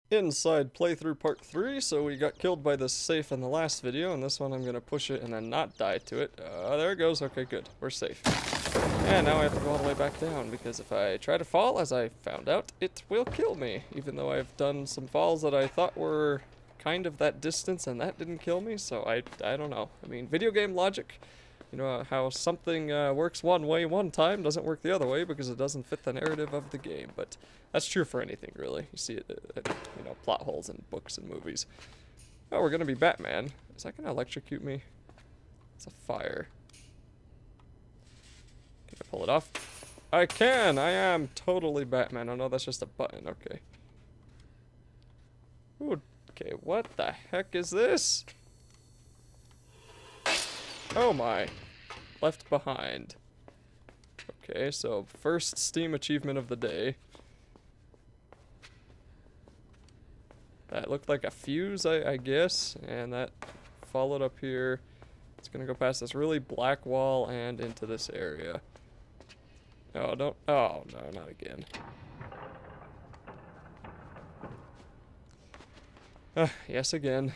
Inside playthrough part 3, so we got killed by this safe in the last video, and this one I'm gonna push it and then not die to it. There it goes. Okay, good. We're safe. And now I have to go all the way back down, because if I try to fall, as I found out, it will kill me. Even though I've done some falls that I thought were kind of that distance, and that didn't kill me, so I don't know. I mean, video game logic. You know, how something works one way one time doesn't work the other way because it doesn't fit the narrative of the game. But that's true for anything, really. You see it, you know, plot holes in books and movies. Oh, we're gonna be Batman. Is that gonna electrocute me? It's a fire. Can I pull it off? I can! I am totally Batman. Oh no, that's just a button. Okay. Ooh, okay, what the heck is this? Oh my. Left behind. Okay, so first Steam achievement of the day. That looked like a fuse, I guess. And that followed up here. It's gonna go past this really black wall and into this area. Oh, don't. Oh, no, not again. Yes, again.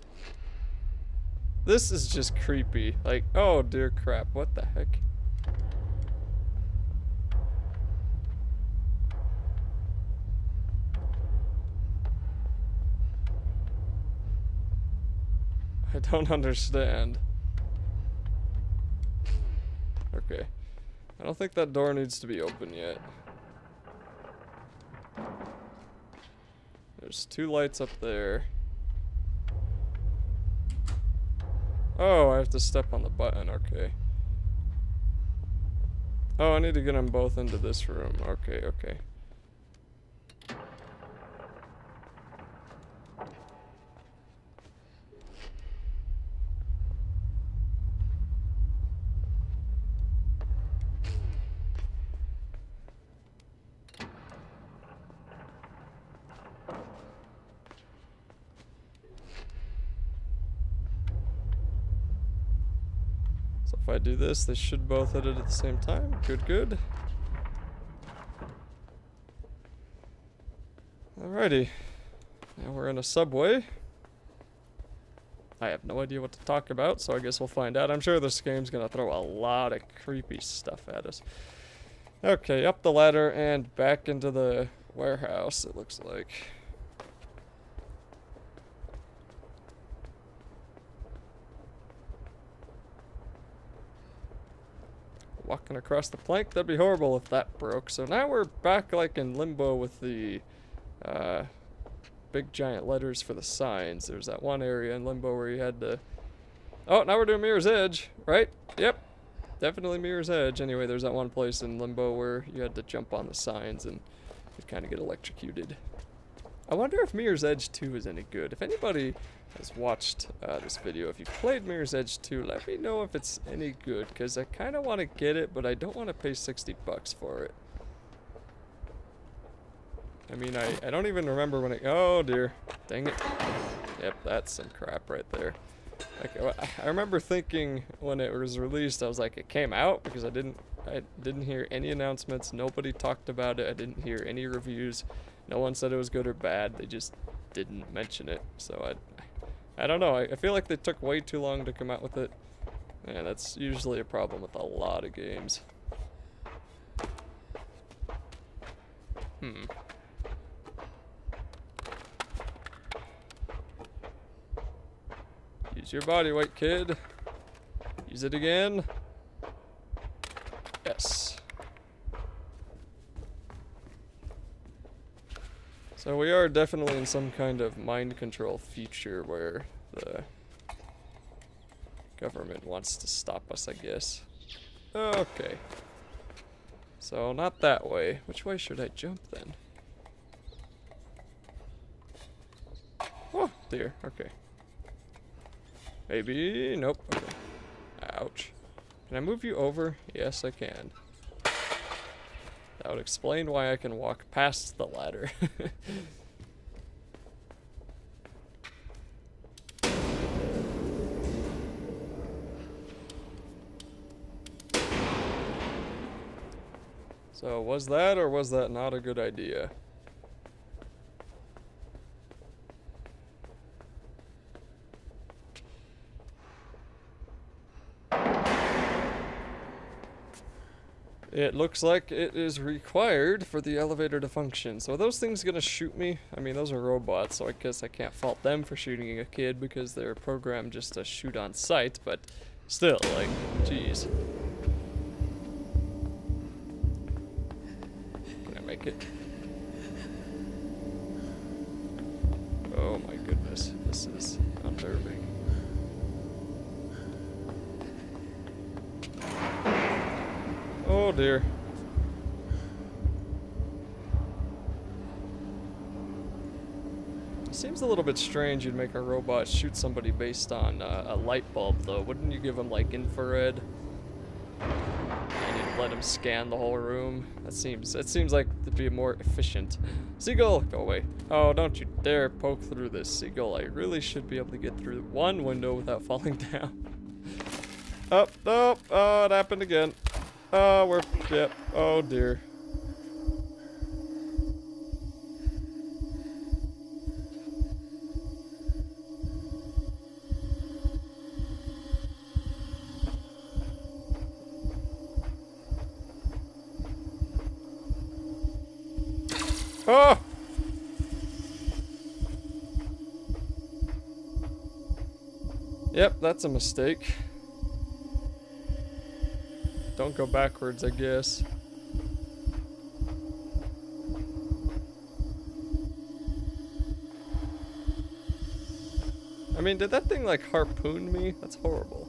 This is just creepy. Like, oh dear crap, what the heck? I don't understand. Okay. I don't think that door needs to be open yet. There's two lights up there. Oh, I have to step on the button, okay. Oh, I need to get them both into this room. Okay, okay. If I do this, they should both hit it at the same time. Good, good. Alrighty. Now we're in a subway. I have no idea what to talk about, so I guess we'll find out. I'm sure this game's gonna throw a lot of creepy stuff at us. Okay, up the ladder and back into the warehouse, it looks like. Walking across the plank, that'd be horrible if that broke. So now we're back like in Limbo with the big giant letters for the signs. There's that one area in Limbo where you had to... Oh, now we're doing Mirror's Edge, right? Yep, definitely Mirror's Edge. Anyway, there's that one place in Limbo where you had to jump on the signs and you'd kind of get electrocuted. I wonder if Mirror's Edge 2 is any good. If anybody has watched this video, if you've played Mirror's Edge 2, let me know if it's any good, because I kind of want to get it, but I don't want to pay 60 bucks for it. I mean, I don't even remember when it... Oh, dear. Dang it. Yep, that's some crap right there. Like, I remember thinking when it was released, I was like, it came out, because I didn't hear any announcements, nobody talked about it, I didn't hear any reviews. No one said it was good or bad, they just didn't mention it. So I don't know, I feel like they took way too long to come out with it. And that's usually a problem with a lot of games. Use your body weight, kid. Use it again. Yes. So we are definitely in some kind of mind control future where the government wants to stop us, I guess. Okay. So not that way. Which way should I jump then? Oh dear, okay. Maybe, nope, okay. Ouch. Can I move you over? Yes, I can. That would explain why I can walk past the ladder. So was that or was that not a good idea? It looks like it is required for the elevator to function. So are those things gonna shoot me? I mean, those are robots, so I guess I can't fault them for shooting a kid because they're programmed just to shoot on sight, but still, like, jeez. Can I make it? Oh my goodness, this is unnerving. Oh dear. It seems a little bit strange you'd make a robot shoot somebody based on a light bulb, though. Wouldn't you give them, like, infrared? And you'd let them scan the whole room? It seems like it'd be more efficient. Seagull, go away. Oh, don't you dare poke through this, Seagull. I really should be able to get through one window without falling down. Oh, no. Oh, it happened again. Oh, yep. Oh, dear. Oh! Yep, that's a mistake. Don't go backwards, I guess. I mean, did that thing, like, harpoon me? That's horrible.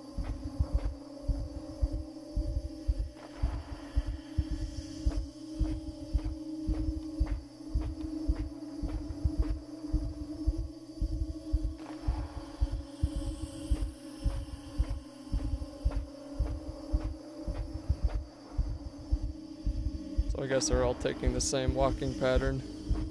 I guess they're all taking the same walking pattern.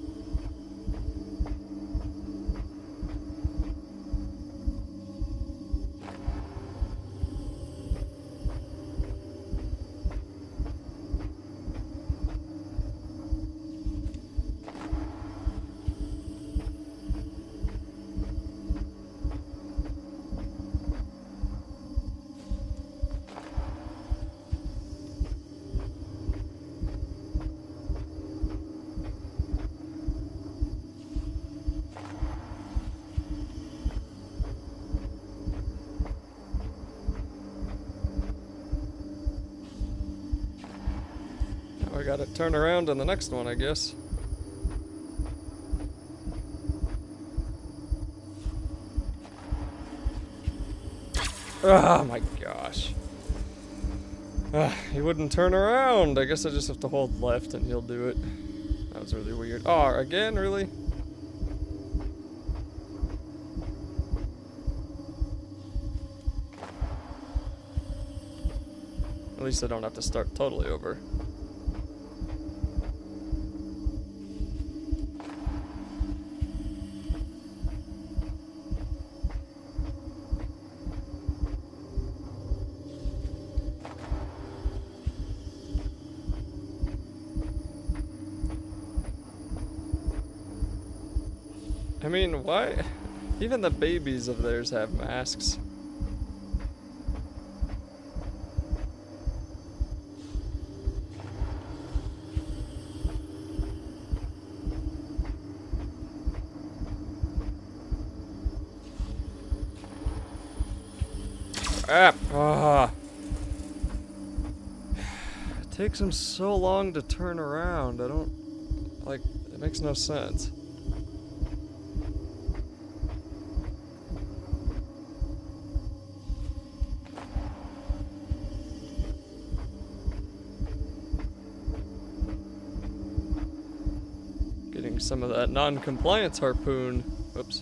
I gotta turn around on the next one, I guess. Oh my gosh. He wouldn't turn around. I guess I just have to hold left and he'll do it. That was really weird. Oh, again? Really? At least I don't have to start totally over. I mean, why? Even the babies of theirs have masks. Ah! Ah! It takes them so long to turn around. I don't... like, it makes no sense. Getting some of that non-compliance harpoon. Oops.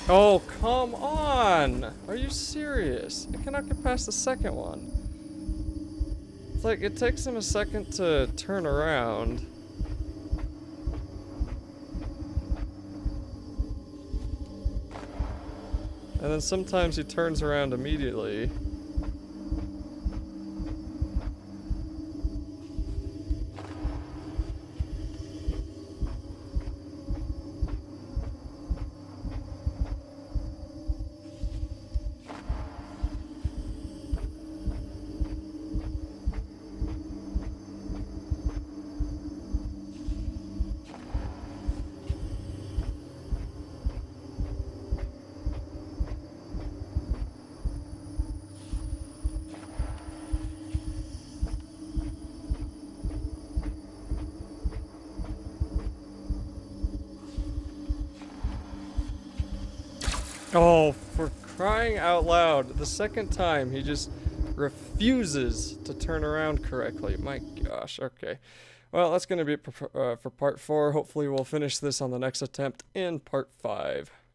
Oh, come on! Are you serious? I cannot get past the second one. It's like, it takes him a second to turn around. And then sometimes he turns around immediately. Oh, for crying out loud. The second time, he just refuses to turn around correctly. My gosh, okay. Well, that's going to be it for part 4. Hopefully we'll finish this on the next attempt in part 5.